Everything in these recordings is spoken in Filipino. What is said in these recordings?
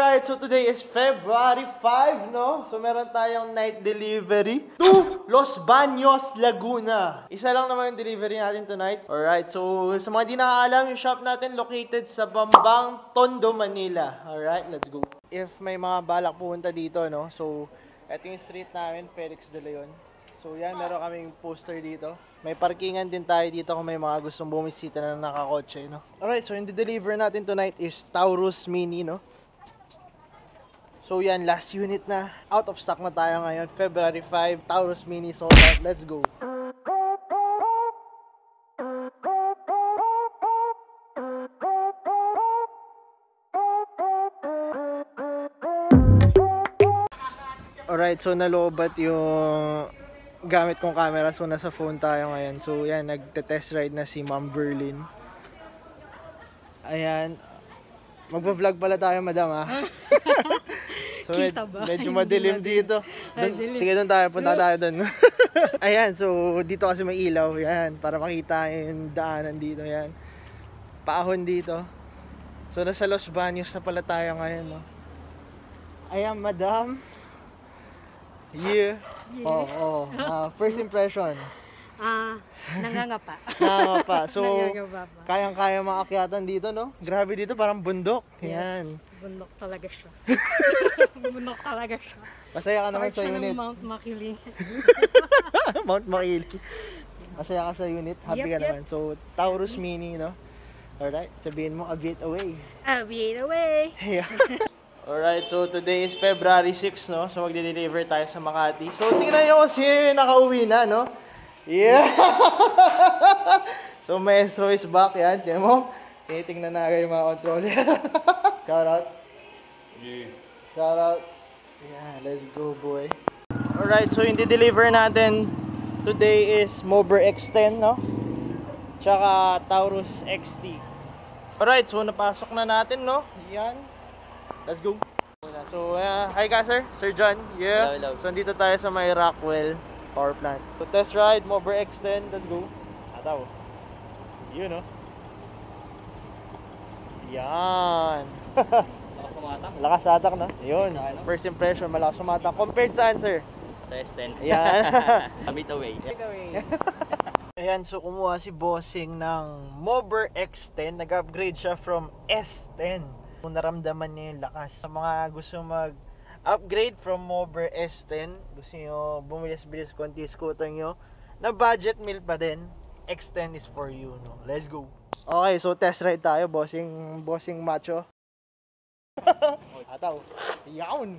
Alright, so today is February 5, no? So meron tayong night delivery to Los Baños, Laguna. Isa lang naman yung delivery natin tonight. Alright, so sa mga di nakakaalam, yung shop natin located sa Bambang, Tondo, Manila. Alright, let's go. If may mga balak pumunta dito, no? So, ito yung street namin, Felix de Leon. So yan, meron kaming poster dito. May parkingan din tayo dito kung may mga gustong bumisita na nakakotse, no? Alright, so yung deliver natin tonight is Taurus Mini, no? So yan, last unit na. Out of stock na tayo ngayon. February 5, Taurus Mini sold out. Let's go. Alright, so nalobat yung gamit kong camera. So nasa phone tayo ngayon. So yan, nagte-test ride na si Ma'am Verlin. Ayan. Magpa-vlog pala tayo, madam, ha? So medyo madilim dito. Sige, doon tayo. Punta tayo doon. Ayan, so dito kasi may ilaw. Yan, para makita yung daanan dito. Yan. Paahon dito. So nasa Los Baños na pala tayo ngayon, no? Ayan, madam. Yeah. Oh. First impression. Nangangapa. Nangangapa. So, Nangangapa pa. kayang-kaya maakyatan dito, no? Grabe dito, parang bundok. Yes, Yan. bundok talaga siya. Bundok talaga siya. Masaya ka naman Part sa siya unit. ng Mount Makiling. Mount Makiling. Masaya ka sa unit. Happy ka naman. So, Taurus Mini, no? Alright, sabihin mo, aviate away. Aviate away. Yeah. Alright, so today is February 6, no? So magde-deliver tayo sa Makati. So tingnan nyo kung sino yung nakauwi na, no? Yeah! So Maestro is back, yan. Tingnan mo. Tinitingnan na agad yung mga controller. Shout out. Yeah. Shout out. Yeah, let's go, boy. Alright, so yung di-deliver natin today is Mober X10, no? Tsaka Taurus XT. Alright, so napasok na natin, no? Yan. Let's go. So, hi ka, sir. Sir John. Yeah. Hello. So, nandito tayo sa may Rockwell Power Plant. So, test ride, Mober X10. Let's go. Ataw. Yun, no? Yan. Lakas sumatang. Lakas atak, no? Yun. First impression, malakas sumatang. Compared saan, sir? Sa S10. Yan. Meet away. Ayan, so kumuha si Bossing ng Mober X10. Nag-upgrade siya from S10. Kung naramdaman niya yung lakas. Sa mga gusto mag-upgrade from Mober S10, gusto nyo bumilis-bilis konti scooter nyo, na budget meal pa din, X10 is for you, no? Let's go! Okay, so test ride tayo, bossing macho. Ataw. Yawn!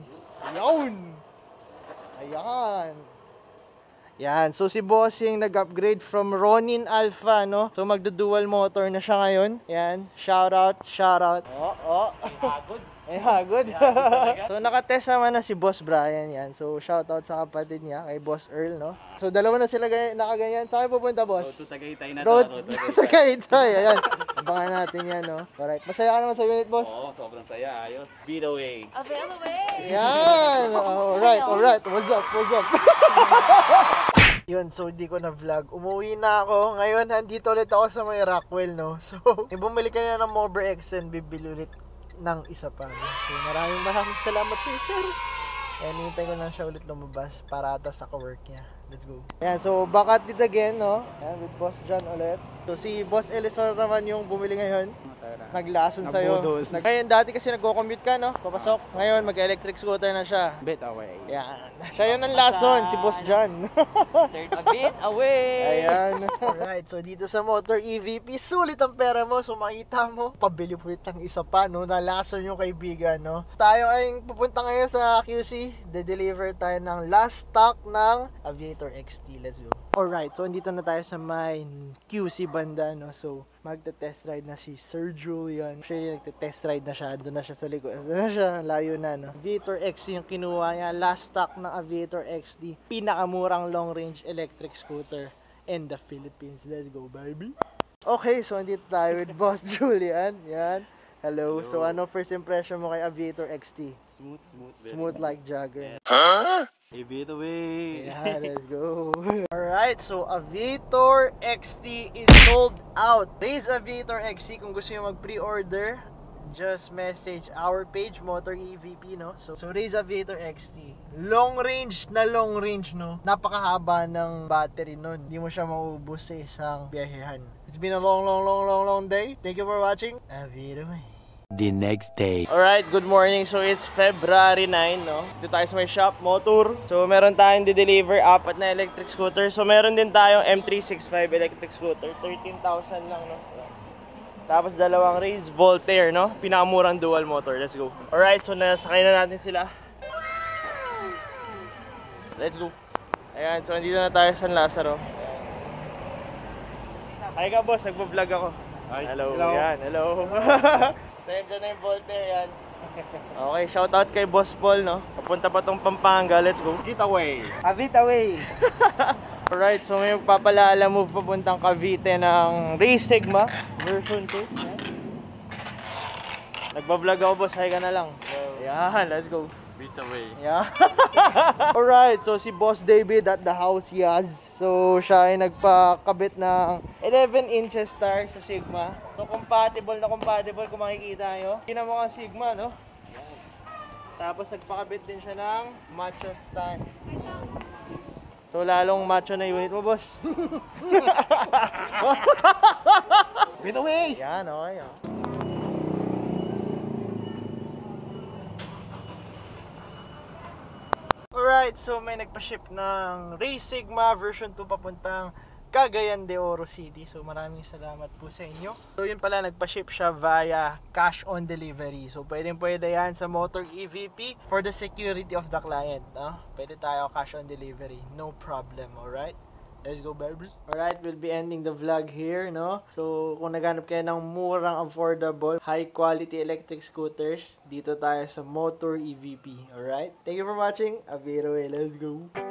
Ayan! Yan, so si Bossing nag-upgrade from Ronin Alpha, no? So magdo-dual motor na siya ngayon. Yan, shout out. Ay hagod. So nakatest naman na si Boss Brian, yan. So shout out sa kapatid niya, kay Boss Earl, no? So dalawa na sila nakaganyan. Saan kayo pupunta, boss? Road to Tagaytay na Road to. sa Tagaytay, ayan. Abangan natin yan, no? Alright, masaya ka naman sa unit, boss? Oo, sobrang saya. Ayos. Beat away. Aviate away. Yan! Alright. What's up? Yun, so hindi ko na vlog. Umuwi na ako. Ngayon, nandito ulit ako sa may Rockwell, no? So, bumili ka na ng Mober X10, bibili ulit ng isa pa. So, maraming salamat sa iyo, sir. And hintay ko lang siya ulit lumabas para ata sa ka-work niya. Let's go. Ayan, so back at it again, no? Ayan, with Boss John ulit. So, si Boss Elisor naman yung bumili ngayon. Naglason sa'yo. Ngayon, dati kasi nagko-commute ka, no? Papasok. Ngayon, mag-electric scooter na siya. Beat away. Yan. Siya yun ang lason, si Boss John. Beat away. Ayan. Alright, so dito sa Motor EVP, sulit ang pera mo. So makita mo, pabili po ng isa pa, no? Nalason yung kaibigan, no? Tayo ay pupunta ngayon sa QC. De-deliver tayo ng last stock ng Aviator XT. Let's go. Alright, so andito na tayo sa may QC banda, no? So, magte-test ride na si Sir Julian. Actually, nagte-test ride na siya. Doon na siya sa likod. Doon na siya, layo na, no? Aviator XT yung kinuha niya. Last stock ng Aviator XT. Pinakamurang long-range electric scooter in the Philippines. Let's go, baby! Okay, so andito tayo with Boss Julian. Yan. Hello. So, ano first impression mo kay Aviator XT? Smooth like Jagger. Huh? Beat away. Yeah, let's go. Alright, so Aviator XT is sold out. Please, Aviator XT, kung gusto nyo mag-pre-order, just message our page, Motor EVP, no? So Raze Aviator XT. Long range, no? Napakahaba ng battery nun. Hindi mo siya maubos sa isang biyahehan. It's been a long day. Thank you for watching. Aviator Way. The next day. Alright, good morning. So it's February 9, no? Dito tayo sa may shop, Motor. So meron tayong di-deliver apat na electric scooter. So meron din tayong M365 electric scooter. 13,000 lang, no? Tapos dalawang Raze Voltaire, no? Pinakamurang dual motor. Let's go. Alright, so nasakay na natin sila. Let's go. Ayan, so nandito na tayo sa San Lazaro. Hi ka, boss. Nagpo-vlog ako. Hi. Hello. Yan, hello. So yan dyan na yung Voltaire yan. Okay, shoutout kay Boss Paul, no? Papunta pa tong Pampanga, let's go. Getaway. Away. Alright, so may magpapalaala move papuntang Cavite ng Raze Sigma version 2. Yan. Nagbablog ako, boss, hi ka na lang. Yan, let's go. Getaway. Yeah. Alright, so si Boss David at the house Yaz. So siya ay nagpakabit ng 11 inches star sa Sigma. So compatible kung makikita nyo. Kinamo ang Sigma, no? Tapos nagpakabit din siya ng macho stand. So lalong macho na unit mo, boss. Getaway. Yan, okay. Oh. Alright, so may nagpa-ship ng Raze Sigma version 2 papuntang Cagayan de Oro City. So maraming salamat po sa inyo. So yun pala, nagpa-ship siya via cash on delivery. So pwede yan sa Motor EVP for the security of the client. No? Pwede tayo cash on delivery. No problem, alright? Let's go, baby. Alright, we'll be ending the vlog here, no? So, kung naghanap kayo ng murang, affordable, high-quality electric scooters, dito tayo sa Motor EVP, alright? Thank you for watching. Aviator Way, let's go.